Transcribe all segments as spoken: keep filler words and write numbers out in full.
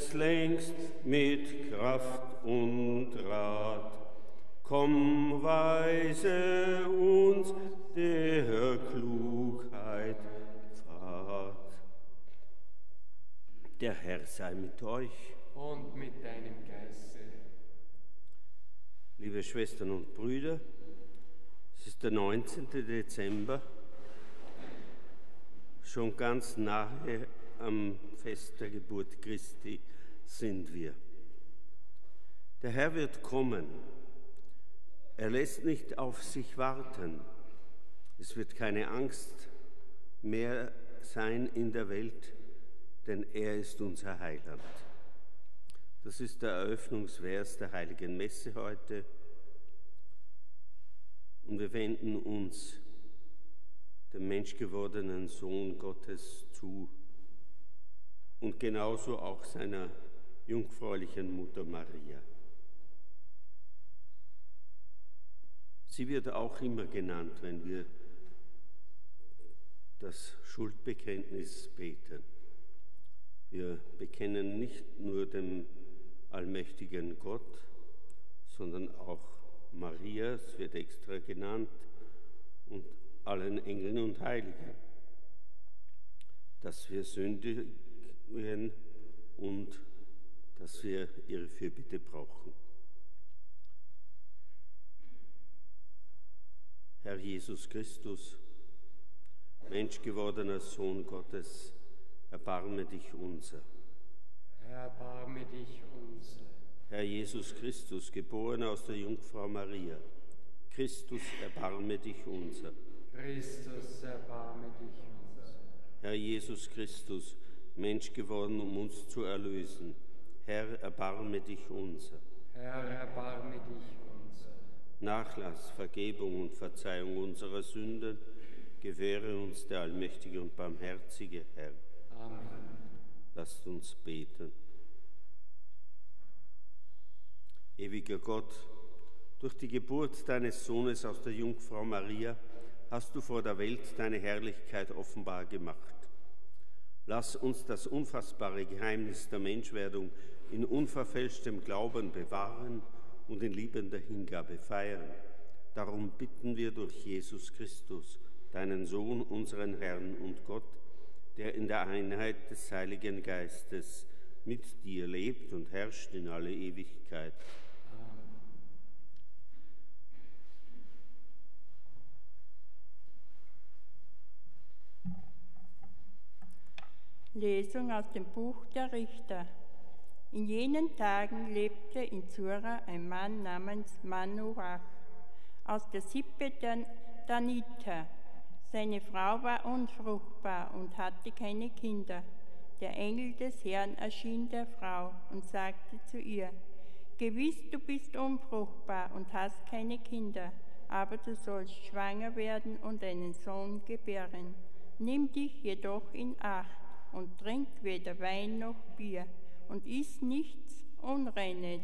es längst mit Kraft und Rat. Komm, weise uns der Klugheit Pfad. Der Herr sei mit euch. Und mit deinem Geiste. Liebe Schwestern und Brüder, es ist der neunzehnte Dezember, schon ganz nahe am Fest der Geburt Christi sind wir. Der Herr wird kommen. Er lässt nicht auf sich warten. Es wird keine Angst mehr sein in der Welt, denn er ist unser Heiland. Das ist der Eröffnungsvers der Heiligen Messe heute. Und wir wenden uns dem menschgewordenen Sohn Gottes zu und genauso auch seiner jungfräulichen Mutter Maria. Sie wird auch immer genannt, wenn wir das Schuldbekenntnis beten. Wir bekennen nicht nur dem allmächtigen Gott, sondern auch Maria, es wird extra genannt, und allen Engeln und Heiligen, dass wir sündigen und dass wir ihre Fürbitte brauchen. Herr Jesus Christus, menschgewordener Sohn Gottes, erbarme dich unser. Erbarme dich unser. Herr Jesus Christus, geboren aus der Jungfrau Maria, Christus, erbarme dich unser. Christus, erbarme dich unser. Herr Jesus Christus, Mensch geworden, um uns zu erlösen, Herr, erbarme dich unser. Herr, erbarme dich unser. Nachlass, Vergebung und Verzeihung unserer Sünden gewähre uns der allmächtige und barmherzige Herr. Amen. Lasst uns beten. Ewiger Gott, durch die Geburt deines Sohnes aus der Jungfrau Maria hast du vor der Welt deine Herrlichkeit offenbar gemacht. Lass uns das unfassbare Geheimnis der Menschwerdung in unverfälschtem Glauben bewahren und in liebender Hingabe feiern. Darum bitten wir durch Jesus Christus, deinen Sohn, unseren Herrn und Gott, der in der Einheit des Heiligen Geistes mit dir lebt und herrscht in alle Ewigkeit. Lesung aus dem Buch der Richter. In jenen Tagen lebte in Zura ein Mann namens Manoach aus der Sippe der Daniter. Seine Frau war unfruchtbar und hatte keine Kinder. Der Engel des Herrn erschien der Frau und sagte zu ihr: Gewiss, du bist unfruchtbar und hast keine Kinder, aber du sollst schwanger werden und einen Sohn gebären. Nimm dich jedoch in Acht und trink weder Wein noch Bier und iss nichts Unreines.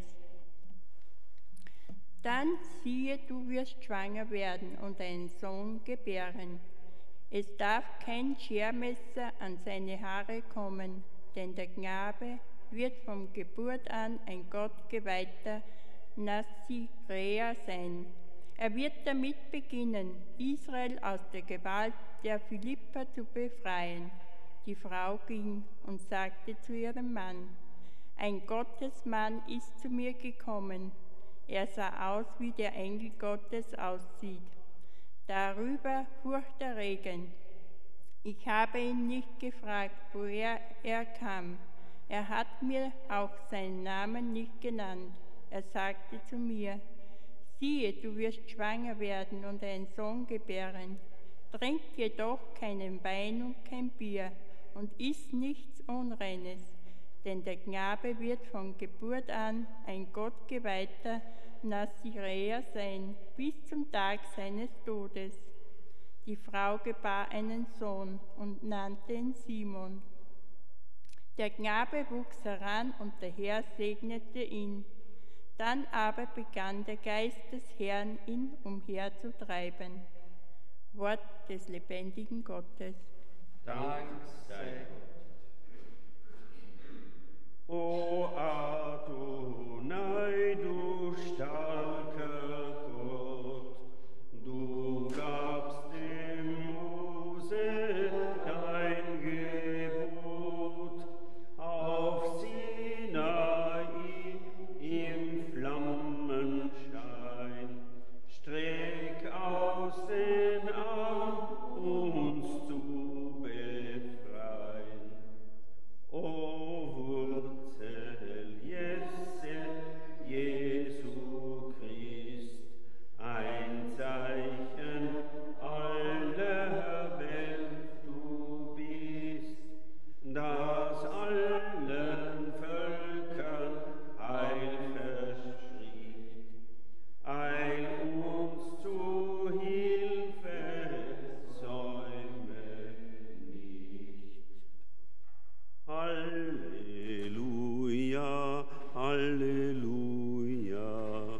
Dann siehe, du wirst schwanger werden und einen Sohn gebären. Es darf kein Schermesser an seine Haare kommen, denn der Knabe wird von Geburt an ein gottgeweihter Naziräer sein. Er wird damit beginnen, Israel aus der Gewalt der Philipper zu befreien. Die Frau ging und sagte zu ihrem Mann: Ein Gottesmann ist zu mir gekommen. Er sah aus, wie der Engel Gottes aussieht. Darüber furchterregend. Ich habe ihn nicht gefragt, woher er kam. Er hat mir auch seinen Namen nicht genannt. Er sagte zu mir: Siehe, du wirst schwanger werden und einen Sohn gebären. Trink jedoch keinen Wein und kein Bier und iss nichts Unreines, denn der Knabe wird von Geburt an ein gottgeweihter Naziräer sein, bis zum Tag seines Todes. Die Frau gebar einen Sohn und nannte ihn Simon. Der Knabe wuchs heran und der Herr segnete ihn. Dann aber begann der Geist des Herrn, ihn umherzutreiben. Wort des lebendigen Gottes. Dank sei Gott. O Adonai, du starker Gott, du gabst dem Mose dein Gebot auf Sinai im Flammenschein. Streck aus den Arm, uns zu befreien. O Wurzel Jesse, Jesu Christ, ein Zeichen aller Welt du bist, das allen Völkern Heil verspricht. Eil uns zu Hilfe, säume nicht. Halleluja, Halleluja,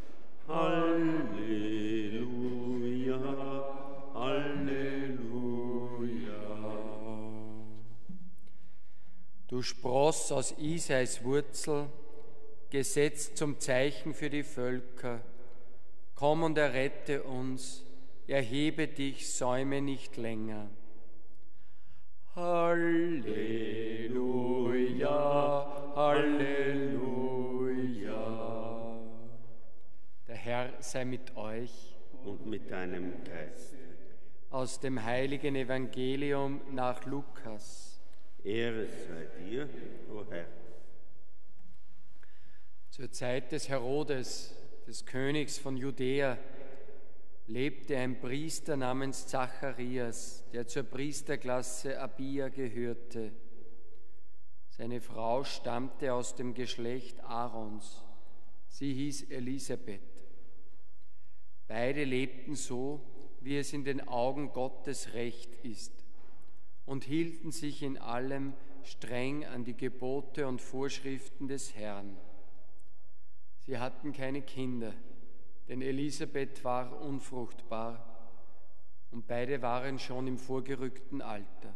Halleluja, Halleluja. Du Spross aus Isais Wurzel, gesetzt zum Zeichen für die Völker, komm und errette uns, erhebe dich, säume nicht länger. Halleluja, Halleluja. Der Herr sei mit euch Und mit deinem Geist. aus dem heiligen Evangelium nach Lukas. Ehre sei dir, o Herr. Zur Zeit des Herodes, des Königs von Judäa, lebte ein Priester namens Zacharias, der zur Priesterklasse Abia gehörte. Seine Frau stammte aus dem Geschlecht Aarons. Sie hieß Elisabeth. Beide lebten so, wie es in den Augen Gottes recht ist, und hielten sich in allem streng an die Gebote und Vorschriften des Herrn. Sie hatten keine Kinder, denn Elisabeth war unfruchtbar und beide waren schon im vorgerückten Alter.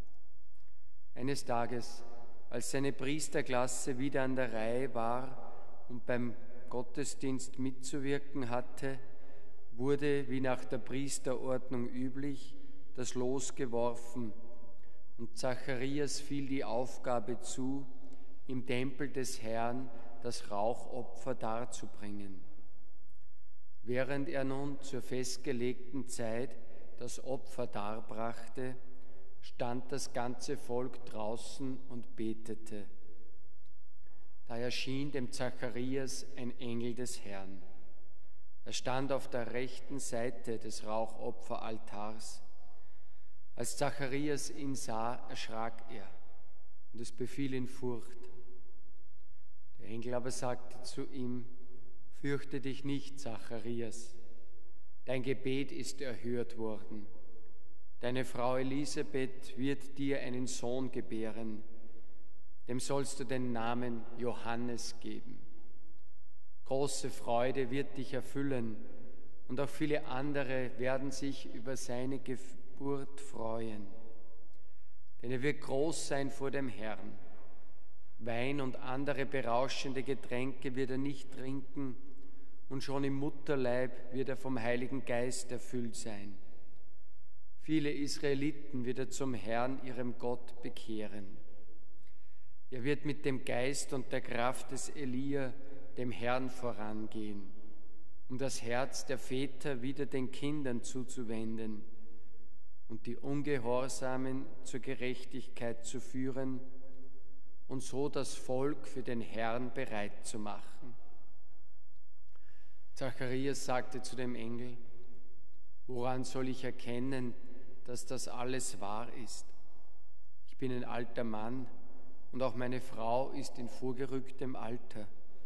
Eines Tages, als seine Priesterklasse wieder an der Reihe war und beim Gottesdienst mitzuwirken hatte, wurde, wie nach der Priesterordnung üblich, das Los geworfen, und Zacharias fiel die Aufgabe zu, im Tempel des Herrn das Rauchopfer darzubringen. Während er nun zur festgelegten Zeit das Opfer darbrachte, stand das ganze Volk draußen und betete. Da erschien dem Zacharias ein Engel des Herrn. Er stand auf der rechten Seite des Rauchopferaltars. Als Zacharias ihn sah, erschrak er, und es befiel ihn Furcht. Der Engel aber sagte zu ihm: Fürchte dich nicht, Zacharias, dein Gebet ist erhört worden. Deine Frau Elisabeth wird dir einen Sohn gebären, dem sollst du den Namen Johannes geben. Große Freude wird dich erfüllen, und auch viele andere werden sich über seine Geburt freuen. Denn er wird groß sein vor dem Herrn. Wein und andere berauschende Getränke wird er nicht trinken, und schon im Mutterleib wird er vom Heiligen Geist erfüllt sein. Viele Israeliten wird er zum Herrn, ihrem Gott, bekehren. Er wird mit dem Geist und der Kraft des Elia dem Herrn vorangehen, um das Herz der Väter wieder den Kindern zuzuwenden und die Ungehorsamen zur Gerechtigkeit zu führen und so das Volk für den Herrn bereit zu machen. Zacharias sagte zu dem Engel: Woran soll ich erkennen, dass das alles wahr ist? Ich bin ein alter Mann und auch meine Frau ist in vorgerücktem Alter.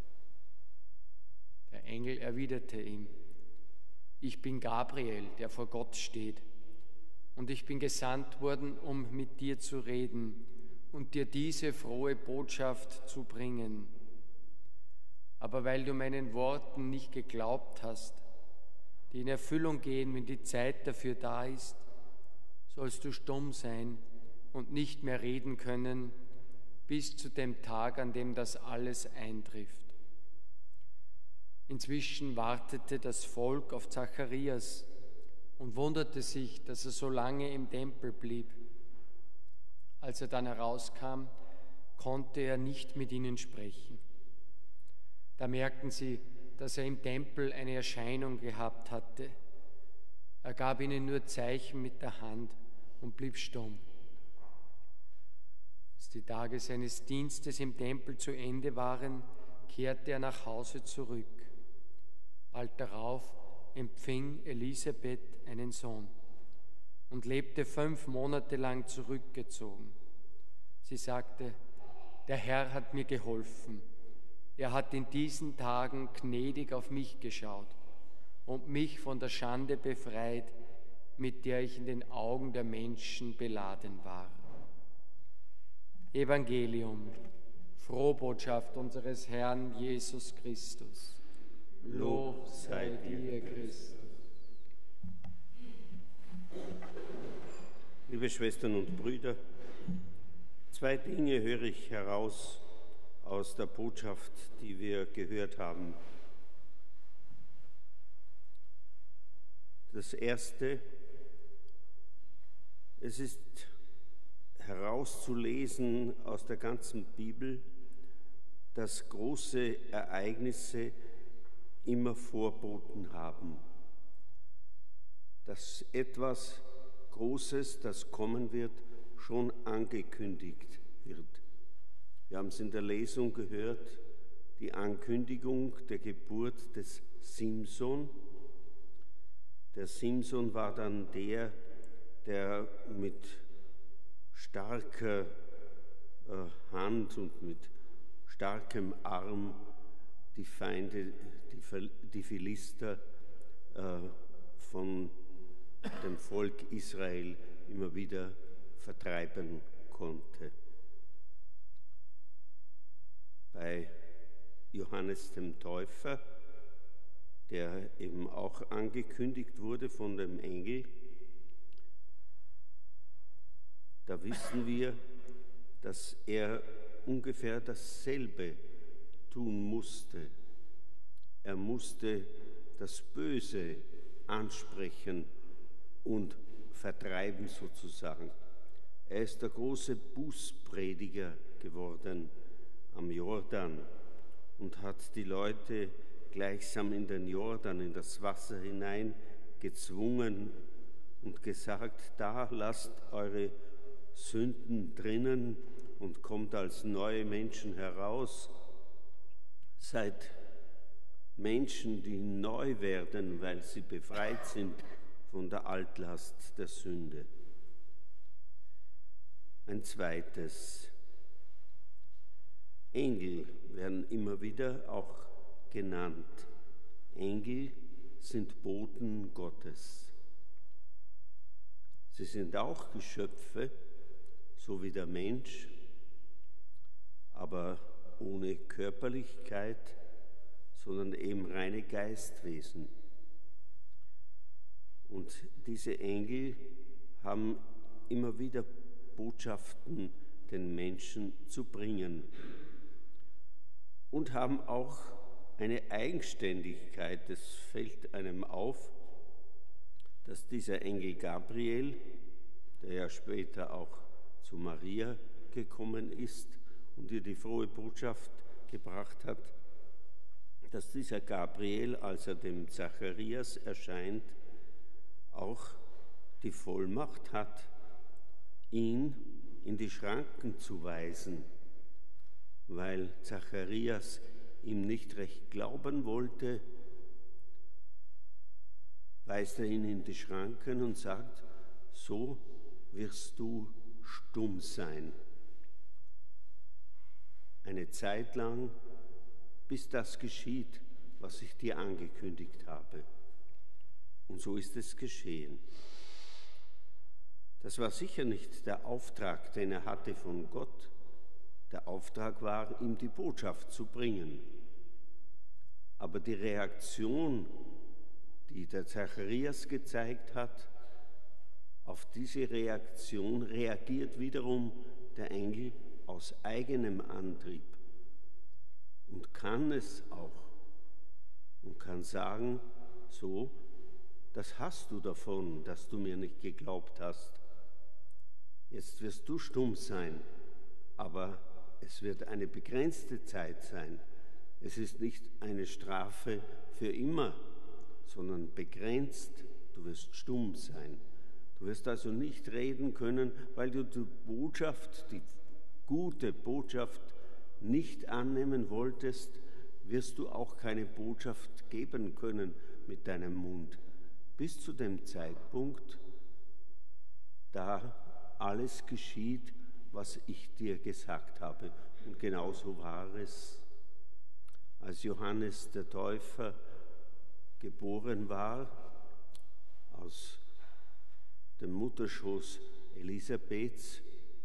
Der Engel erwiderte ihm: Ich bin Gabriel, der vor Gott steht, und ich bin gesandt worden, um mit dir zu reden und dir diese frohe Botschaft zu bringen. Aber weil du meinen Worten nicht geglaubt hast, die in Erfüllung gehen, wenn die Zeit dafür da ist, sollst du stumm sein und nicht mehr reden können, bis zu dem Tag, an dem das alles eintrifft. Inzwischen wartete das Volk auf Zacharias und wunderte sich, dass er so lange im Tempel blieb. Als er dann herauskam, konnte er nicht mit ihnen sprechen. Da merkten sie, dass er im Tempel eine Erscheinung gehabt hatte. Er gab ihnen nur Zeichen mit der Hand und blieb stumm. Als die Tage seines Dienstes im Tempel zu Ende waren, kehrte er nach Hause zurück. Bald darauf empfing Elisabeth einen Sohn und lebte fünf Monate lang zurückgezogen. Sie sagte, der Herr hat mir geholfen. Er hat in diesen Tagen gnädig auf mich geschaut und mich von der Schande befreit, mit der ich in den Augen der Menschen beladen war. Evangelium, Frohbotschaft unseres Herrn Jesus Christus. Lob sei dir, Christus. Liebe Schwestern und Brüder, zwei Dinge höre ich heraus aus der Botschaft, die wir gehört haben. Das Erste, es ist herauszulesen aus der ganzen Bibel, dass große Ereignisse immer Vorboten haben, dass etwas Großes, das kommen wird, schon angekündigt wird. Wir haben es in der Lesung gehört, die Ankündigung der Geburt des Simson. Der Simson war dann der, der mit starker äh, Hand und mit starkem Arm die Feinde, die, die Philister äh, von dem Volk Israel immer wieder vertreiben konnte. Bei Johannes dem Täufer, der eben auch angekündigt wurde von dem Engel, da wissen wir, dass er ungefähr dasselbe tun musste. Er musste das Böse ansprechen und vertreiben sozusagen. Er ist der große Bußprediger geworden am Jordan und hat die Leute gleichsam in den Jordan, in das Wasser hinein gezwungen und gesagt, da lasst eure Sünden drinnen und kommt als neue Menschen heraus. Seid Menschen, die neu werden, weil sie befreit sind von der Altlast der Sünde. Ein zweites, Engel werden immer wieder auch genannt. Engel sind Boten Gottes. Sie sind auch Geschöpfe, so wie der Mensch, aber ohne Körperlichkeit, sondern eben reine Geistwesen. Und diese Engel haben immer wieder Botschaften den Menschen zu bringen und haben auch eine Eigenständigkeit. Es fällt einem auf, dass dieser Engel Gabriel, der ja später auch zu Maria gekommen ist und ihr die frohe Botschaft gebracht hat, dass dieser Gabriel, als er dem Zacharias erscheint, auch die Vollmacht hat, ihn in die Schranken zu weisen, weil Zacharias ihm nicht recht glauben wollte, weist er ihn in die Schranken und sagt, so wirst du stumm sein. Eine Zeit lang, bis das geschieht, was ich dir angekündigt habe. Und so ist es geschehen. Das war sicher nicht der Auftrag, den er hatte von Gott. Der Auftrag war, ihm die Botschaft zu bringen. Aber die Reaktion, die der Zacharias gezeigt hat, auf diese Reaktion reagiert wiederum der Engel aus eigenem Antrieb und kann es auch und kann sagen, so, das hast du davon, dass du mir nicht geglaubt hast. Jetzt wirst du stumm sein, aber es wird eine begrenzte Zeit sein. Es ist nicht eine Strafe für immer, sondern begrenzt. Du wirst stumm sein. Du wirst also nicht reden können, weil du die Botschaft, die gute Botschaft nicht annehmen wolltest, wirst du auch keine Botschaft geben können mit deinem Mund. Bis zu dem Zeitpunkt, da alles geschieht, was ich dir gesagt habe. Und genauso war es. Als Johannes der Täufer geboren war, aus dem Mutterschoß Elisabeths,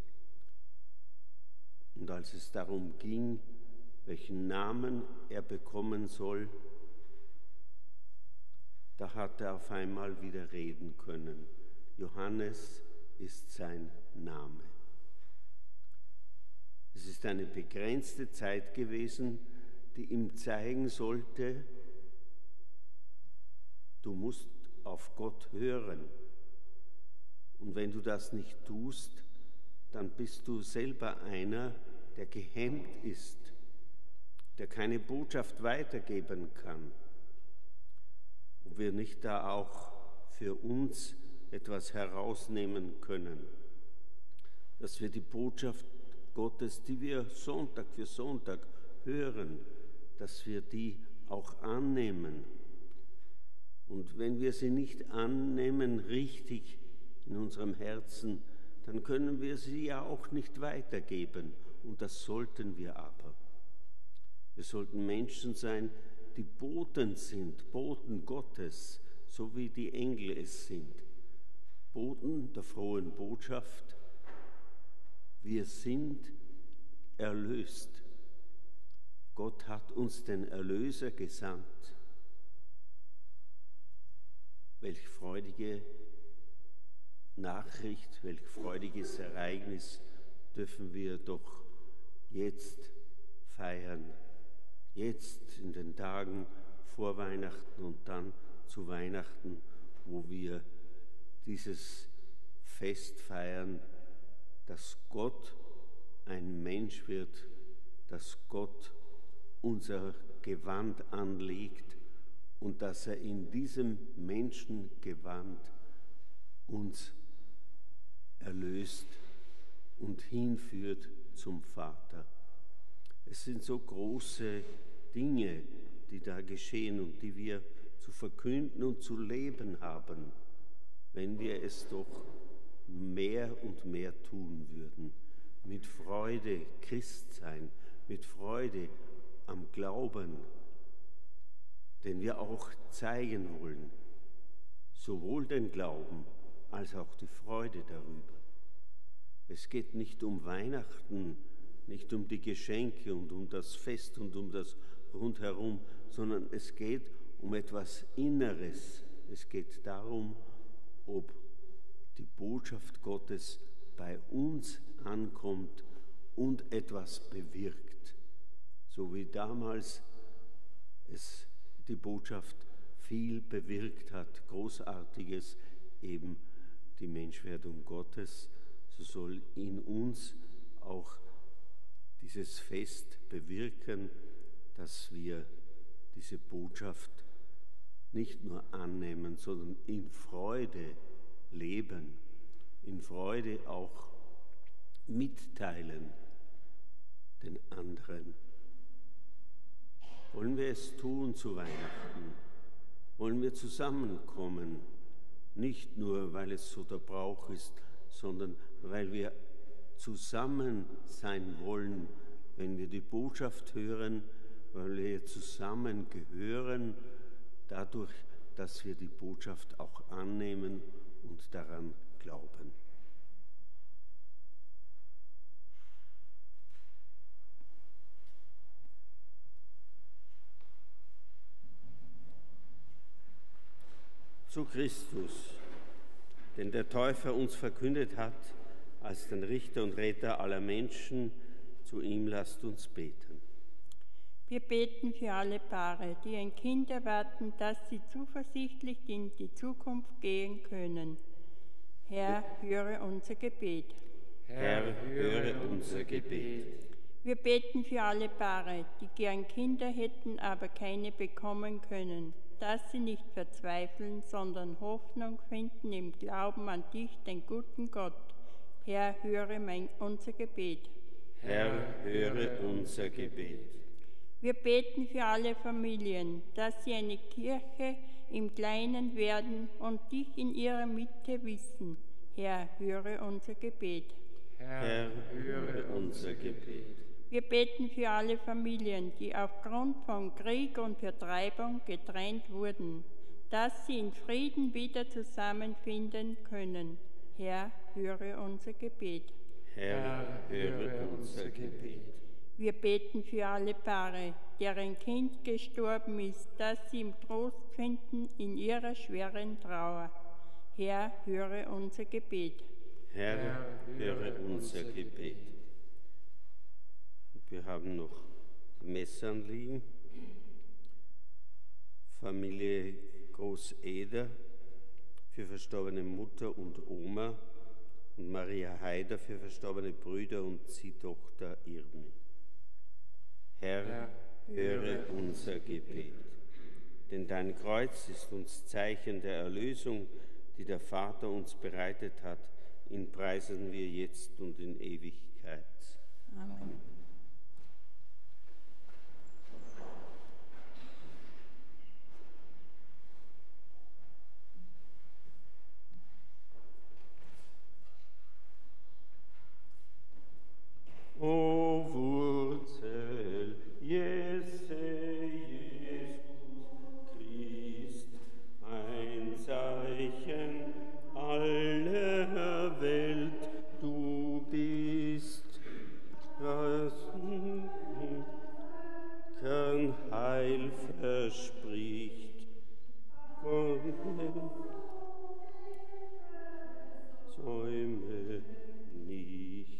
und als es darum ging, welchen Namen er bekommen soll, da hat er auf einmal wieder reden können. Johannes ist sein Name. Es ist eine begrenzte Zeit gewesen, die ihm zeigen sollte, du musst auf Gott hören. Und wenn du das nicht tust, dann bist du selber einer, der gehemmt ist, der keine Botschaft weitergeben kann. Ob wir nicht da auch für uns etwas herausnehmen können, dass wir die Botschaft Gottes, die wir Sonntag für Sonntag hören, dass wir die auch annehmen. Und wenn wir sie nicht annehmen richtig in unserem Herzen, dann können wir sie ja auch nicht weitergeben. Und das sollten wir aber. Wir sollten Menschen sein, die Boten sind, Boten Gottes, so wie die Engel es sind. Boten der frohen Botschaft. Wir sind erlöst. Gott hat uns den Erlöser gesandt. Welch freudige Nachricht, welch freudiges Ereignis dürfen wir doch jetzt feiern. Jetzt in den Tagen vor Weihnachten und dann zu Weihnachten, wo wir dieses Fest feiern, dass Gott ein Mensch wird, dass Gott unser Gewand anlegt und dass er in diesem Menschengewand uns erlöst und hinführt zum Vater. Es sind so große Dinge, die da geschehen und die wir zu verkünden und zu leben haben, wenn wir es doch mehr und mehr tun würden. Mit Freude Christ sein, mit Freude am Glauben, den wir auch zeigen wollen, sowohl den Glauben als auch die Freude darüber. Es geht nicht um Weihnachten, nicht um die Geschenke und um das Fest und um das Rundherum, sondern es geht um etwas Inneres. Es geht darum, ob die Botschaft Gottes bei uns ankommt und etwas bewirkt, so wie damals es die Botschaft viel bewirkt hat, Großartiges, eben die Menschwerdung Gottes, so soll in uns auch dieses Fest bewirken, dass wir diese Botschaft nicht nur annehmen, sondern in Freude leben, in Freude auch mitteilen den anderen. Wollen wir es tun zu Weihnachten? Wollen wir zusammenkommen? Nicht nur, weil es so der Brauch ist, sondern weil wir zusammen sein wollen, wenn wir die Botschaft hören, weil wir zusammen gehören, dadurch, dass wir die Botschaft auch annehmen und daran glauben. Zu Christus, den der Täufer uns verkündet hat, als den Richter und Retter aller Menschen, Zu ihm lasst uns beten. Wir beten für alle Paare, die ein Kind erwarten, dass sie zuversichtlich in die Zukunft gehen können. Herr, höre unser Gebet. Herr, höre unser Gebet. Wir beten für alle Paare, die gern Kinder hätten, aber keine bekommen können, dass sie nicht verzweifeln, sondern Hoffnung finden im Glauben an dich, den guten Gott. Herr, höre mein, unser Gebet. Herr, höre unser Gebet. Wir beten für alle Familien, dass sie eine Kirche im Kleinen werden und dich in ihrer Mitte wissen. Herr, höre unser Gebet. Herr, höre unser Gebet. Wir beten für alle Familien, die aufgrund von Krieg und Vertreibung getrennt wurden, dass sie in Frieden wieder zusammenfinden können. Herr, höre unser Gebet. Herr, höre unser Gebet. Wir beten für alle Paare, deren Kind gestorben ist, dass sie ihm Trost finden in ihrer schweren Trauer. Herr, höre unser Gebet. Herr, höre unser Gebet. Wir haben noch die Messeanliegen. Familie Groß-Eder für verstorbene Mutter und Oma und Maria Haider für verstorbene Brüder und Ziehtochter Irmi. Herr, Herr höre unser Gebet. Denn dein Kreuz ist uns Zeichen der Erlösung, die der Vater uns bereitet hat. Ihn preisen wir jetzt und in Ewigkeit. Amen. O Wurzel, Jesse, Jesus Christ, ein Zeichen aller Welt, du bist, das kein Heil verspricht, von dem Säume nicht.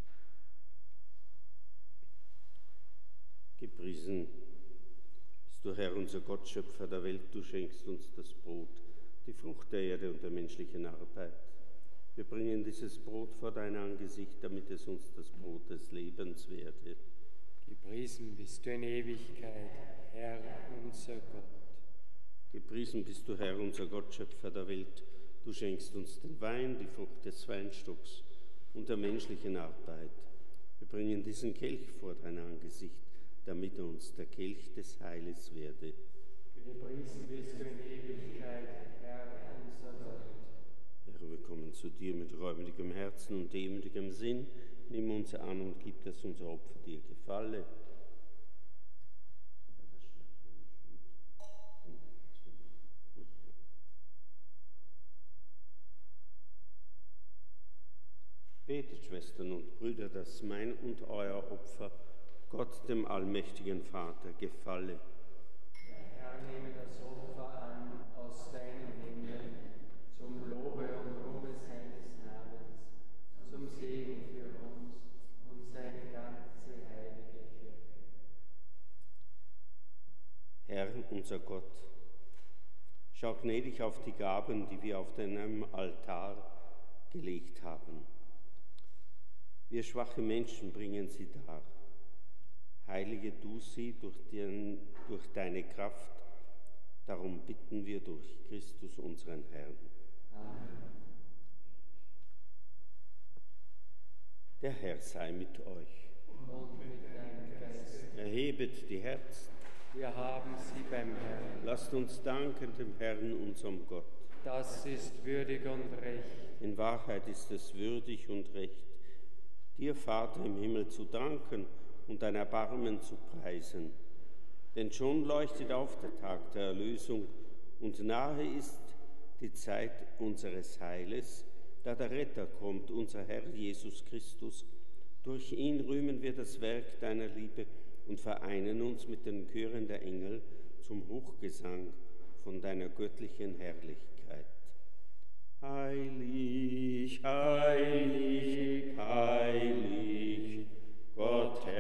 Gepriesen bist du, Herr, unser Gott, Schöpfer der Welt, du schenkst uns das Brot, die Frucht der Erde und der menschlichen Arbeit. Wir bringen dieses Brot vor dein Angesicht, damit es uns das Brot des Lebens werde. Gepriesen bist du in Ewigkeit, Herr, unser Gott. Gepriesen bist du, Herr, unser Gott, Schöpfer der Welt, du schenkst uns den Wein, die Frucht des Weinstocks und der menschlichen Arbeit. Wir bringen diesen Kelch vor dein Angesicht, damit uns der Kelch des Heiles werde. Gepriesen bist du in Ewigkeit, Herr, unser Gott. Herr, wir kommen zu dir mit reumütigem Herzen und demütigem Sinn. Nimm uns an und gib, dass unser Opfer dir gefalle. Betet, Schwestern und Brüder, dass mein und euer Opfer Gott, dem allmächtigen Vater, gefalle. Der Herr nehme das Opfer an aus deinen Händen, zum Lobe und Ruhme seines Namens, zum Segen für uns und seine ganze heilige Kirche. Herr, unser Gott, schau gnädig auf die Gaben, die wir auf deinem Altar gelegt haben. Wir schwache Menschen bringen sie dar. Heilige du sie durch, den, durch deine Kraft, darum bitten wir durch Christus unseren Herrn. Amen. Der Herr sei mit euch. Und mit deinem Geist. Erhebet die Herzen. Wir haben sie beim Herrn. Lasst uns danken dem Herrn, unserem Gott. Das ist würdig und recht. In Wahrheit ist es würdig und recht, dir, Vater im Himmel, zu danken und dein Erbarmen zu preisen. Denn schon leuchtet auf der Tag der Erlösung und nahe ist die Zeit unseres Heiles, da der Retter kommt, unser Herr Jesus Christus. Durch ihn rühmen wir das Werk deiner Liebe und vereinen uns mit den Chören der Engel zum Hochgesang von deiner göttlichen Herrlichkeit. Heilig, heilig, heilig, Gott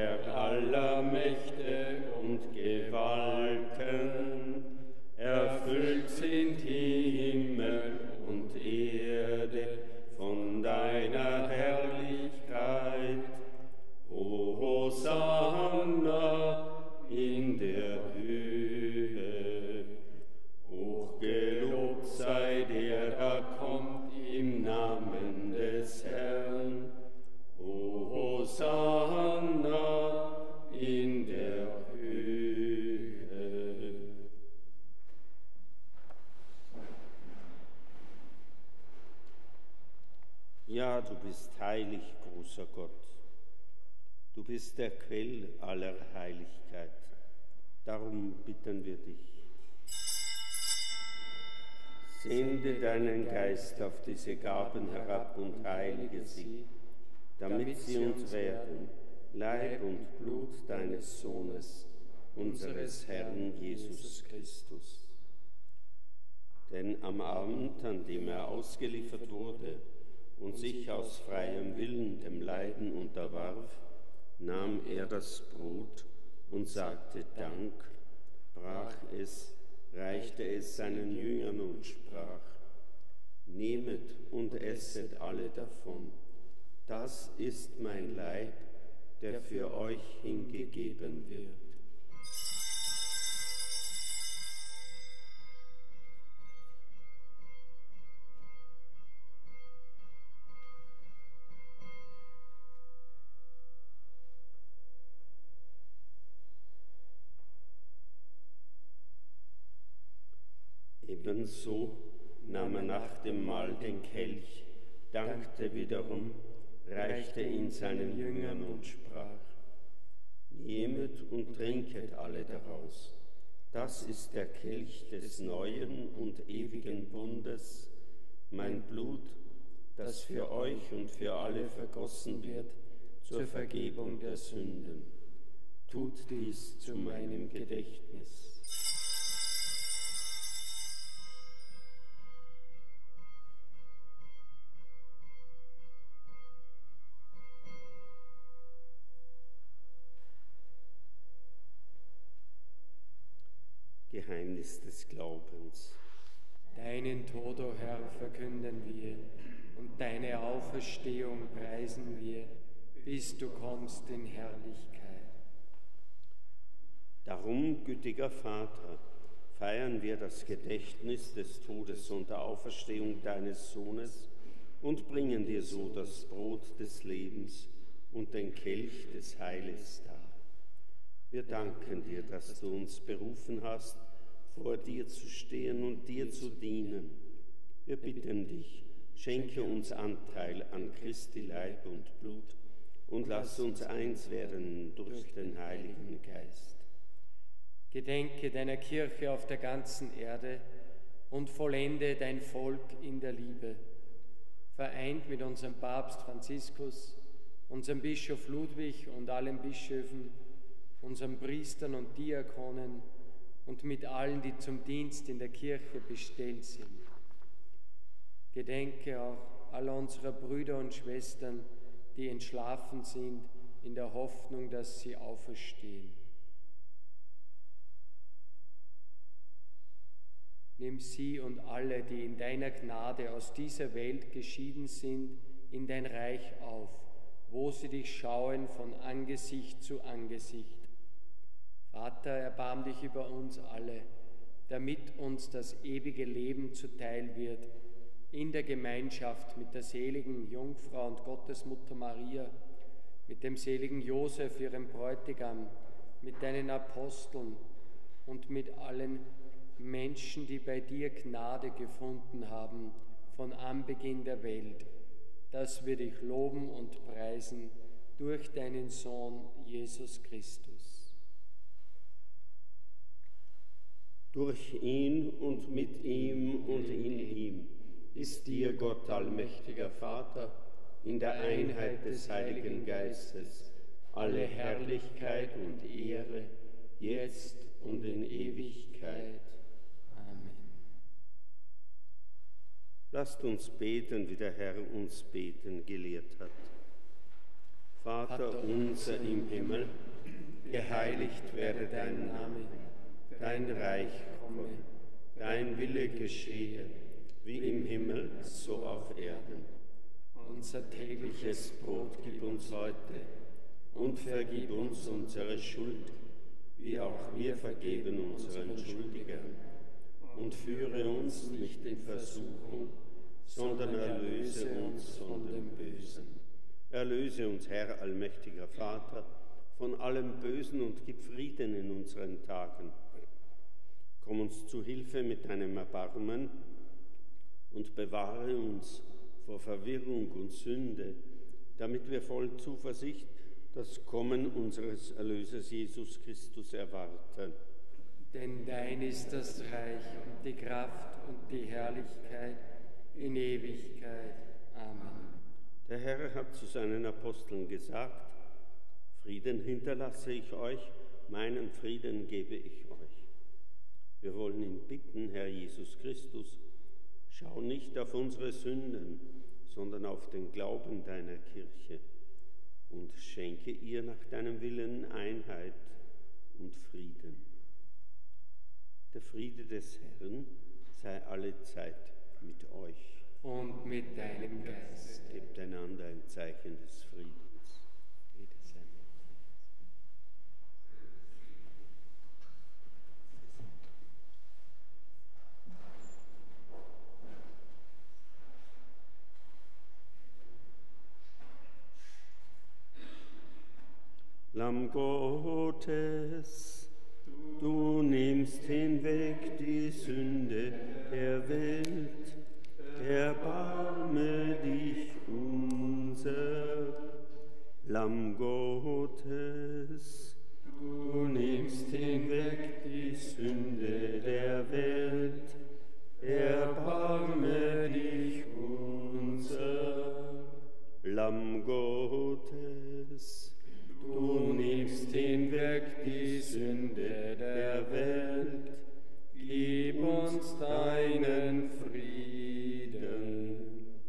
Ja, du bist heilig, großer Gott. Du bist der Quell aller Heiligkeit. Darum bitten wir dich. Sende deinen Geist auf diese Gaben herab und heilige sie, damit sie uns werden, Leib und Blut deines Sohnes, unseres Herrn Jesus Christus. Denn am Abend, an dem er ausgeliefert wurde und sich aus freiem Willen dem Leiden unterwarf, nahm er das Brot und sagte Dank, brach es, reichte es seinen Jüngern und sprach: Nehmet und esset alle davon. Das ist mein Leib, der für euch hingegeben wird. Ebenso nahm er nach dem Mahl den Kelch, dankte wiederum, reichte ihn seinen Jüngern und sprach: Nehmet und trinket alle daraus. Das ist der Kelch des neuen und ewigen Bundes, mein Blut, das für euch und für alle vergossen wird zur Vergebung der Sünden. Tut dies zu meinem Gedächtnis. Geheimnis des Glaubens. Deinen Tod, o Herr, verkünden wir, und deine Auferstehung preisen wir, bis du kommst in Herrlichkeit. Darum, gütiger Vater, feiern wir das Gedächtnis des Todes und der Auferstehung deines Sohnes und bringen dir so das Brot des Lebens und den Kelch des Heiles dar. Wir danken dir, dass du uns berufen hast, vor dir zu stehen und dir zu dienen. Wir bitten dich, schenke uns Anteil an Christi Leib und Blut und lass uns eins werden durch den Heiligen Geist. Gedenke deiner Kirche auf der ganzen Erde und vollende dein Volk in der Liebe. Vereint mit unserem Papst Franziskus, unserem Bischof Ludwig und allen Bischöfen, unseren Priestern und Diakonen und mit allen, die zum Dienst in der Kirche bestellt sind. Gedenke auch aller unserer Brüder und Schwestern, die entschlafen sind, in der Hoffnung, dass sie auferstehen. Nimm sie und alle, die in deiner Gnade aus dieser Welt geschieden sind, in dein Reich auf, wo sie dich schauen von Angesicht zu Angesicht. Vater, erbarm dich über uns alle, damit uns das ewige Leben zuteil wird, in der Gemeinschaft mit der seligen Jungfrau und Gottesmutter Maria, mit dem seligen Josef, ihrem Bräutigam, mit deinen Aposteln und mit allen Menschen, die bei dir Gnade gefunden haben von Anbeginn der Welt, dass wir dich loben und preisen durch deinen Sohn Jesus Christus. Durch ihn und mit ihm und in ihm ist dir, Gott allmächtiger Vater, in der Einheit des Heiligen Geistes, alle Herrlichkeit und Ehre, jetzt und in Ewigkeit. Amen. Lasst uns beten, wie der Herr uns beten gelehrt hat. Vater unser im Himmel, geheiligt werde dein Name, dein Reich komme, dein Wille geschehe, wie im Himmel, so auf Erden. Unser tägliches Brot gib uns heute und vergib uns unsere Schuld, wie auch wir vergeben unseren Schuldigern. Und führe uns nicht in Versuchung, sondern erlöse uns von dem Bösen. Erlöse uns, Herr, allmächtiger Vater, von allem Bösen und gib Frieden in unseren Tagen. Komm uns zu Hilfe mit deinem Erbarmen und bewahre uns vor Verwirrung und Sünde, damit wir voll Zuversicht das Kommen unseres Erlösers Jesus Christus erwarten. Denn dein ist das Reich und die Kraft und die Herrlichkeit in Ewigkeit. Amen. Der Herr hat zu seinen Aposteln gesagt: Frieden hinterlasse ich euch, meinen Frieden gebe ich euch. Wir wollen ihn bitten, Herr Jesus Christus, schau nicht auf unsere Sünden, sondern auf den Glauben deiner Kirche und schenke ihr nach deinem Willen Einheit und Frieden. Der Friede des Herrn sei allezeit mit euch. Und mit deinem Geist. Gebt einander ein Zeichen des Friedens. Friede sei mit euch. Lamm Gottes, du nimmst hinweg die Sünde der Welt, erbarme dich unser. Lamm Gottes, du nimmst hinweg die Sünde der Welt, erbarme dich unser. Lamm Gottes, du nimmst hinweg die Sünde der Welt, gib uns deinen Frieden.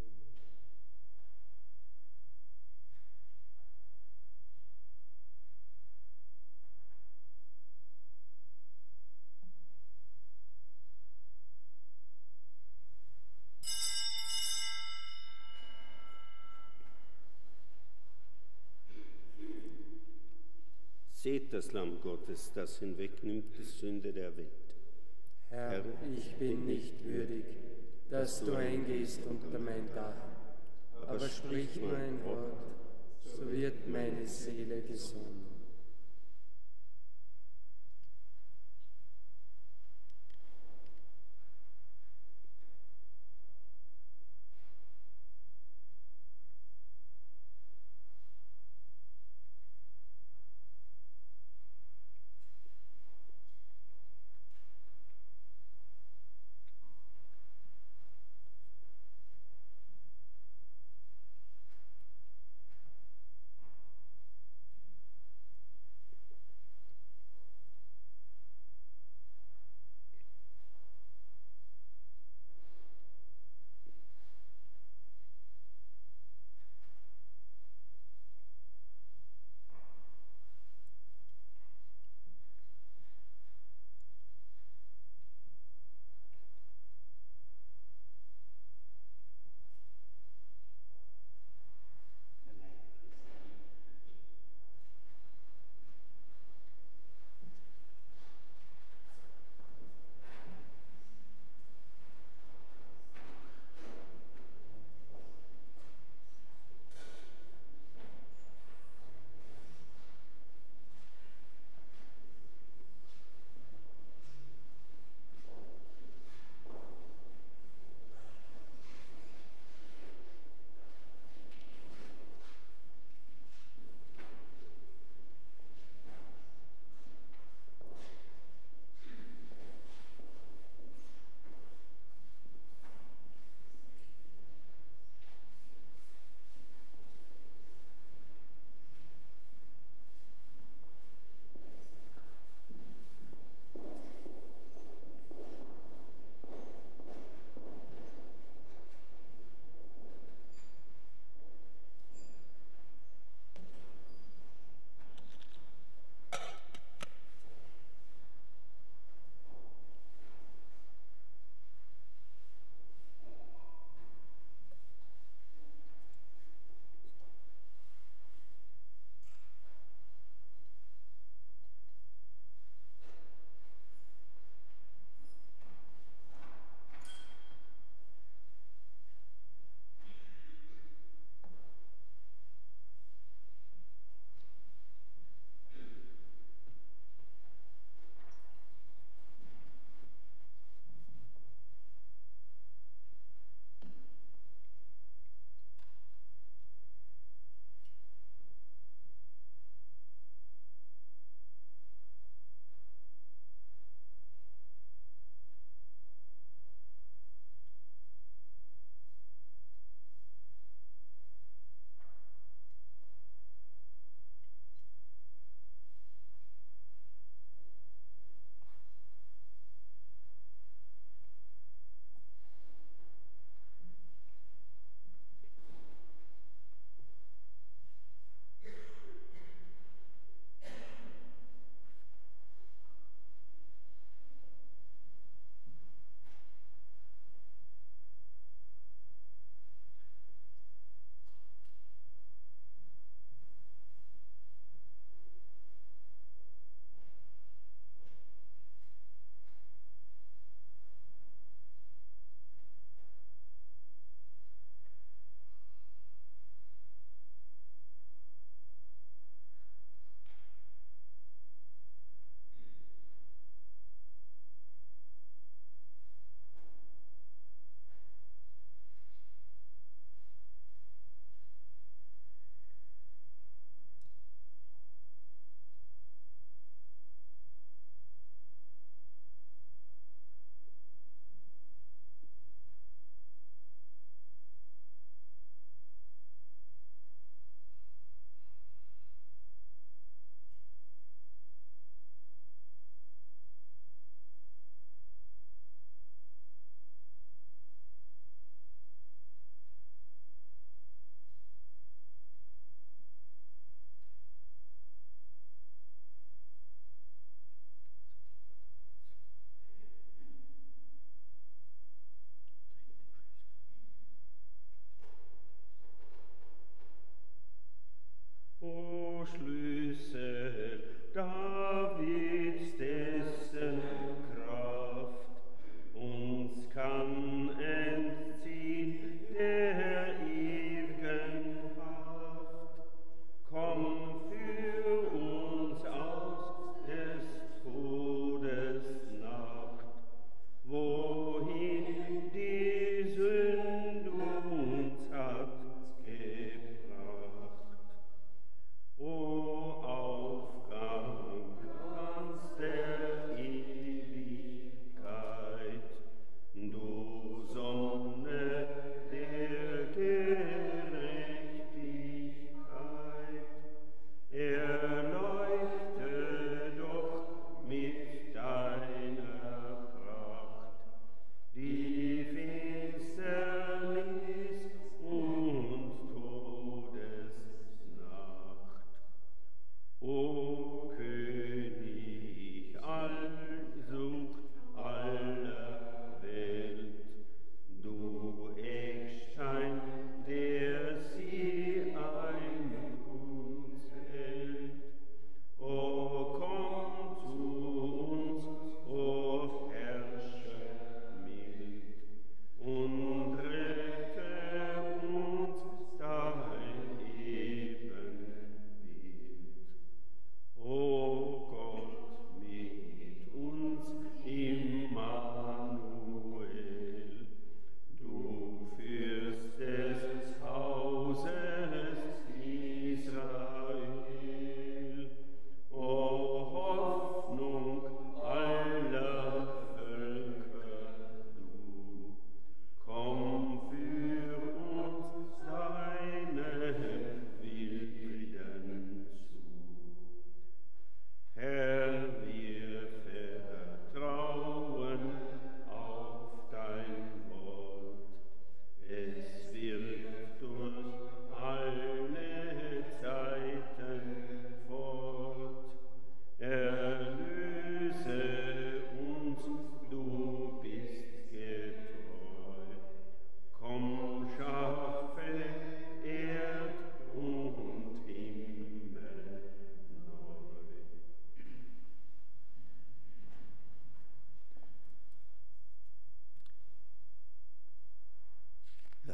Seht das Lamm Gottes, das hinwegnimmt die Sünde der Welt. Herr, Herr, ich bin nicht würdig, dass du eingehst unter mein Dach, aber sprich nur ein Wort, so wird meine Seele gesund.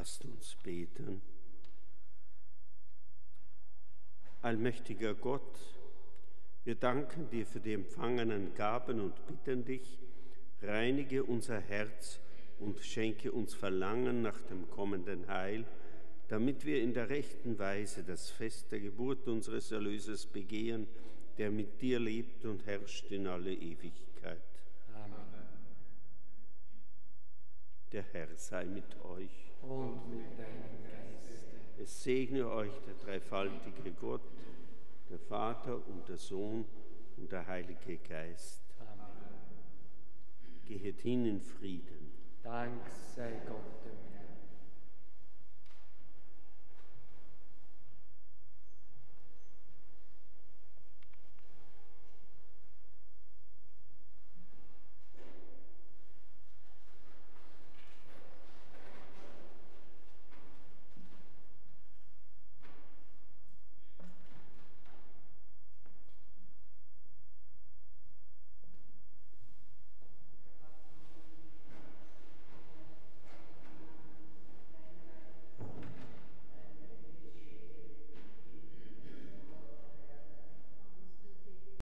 Lasst uns beten. Allmächtiger Gott, wir danken dir für die empfangenen Gaben und bitten dich, reinige unser Herz und schenke uns Verlangen nach dem kommenden Heil, damit wir in der rechten Weise das Fest der Geburt unseres Erlösers begehen, der mit dir lebt und herrscht in alle Ewigkeit. Amen. Der Herr sei mit euch. Und mit deinem Geiste. Es segne euch der dreifaltige Gott, der Vater und der Sohn und der Heilige Geist. Amen. Gehet hin in Frieden. Dank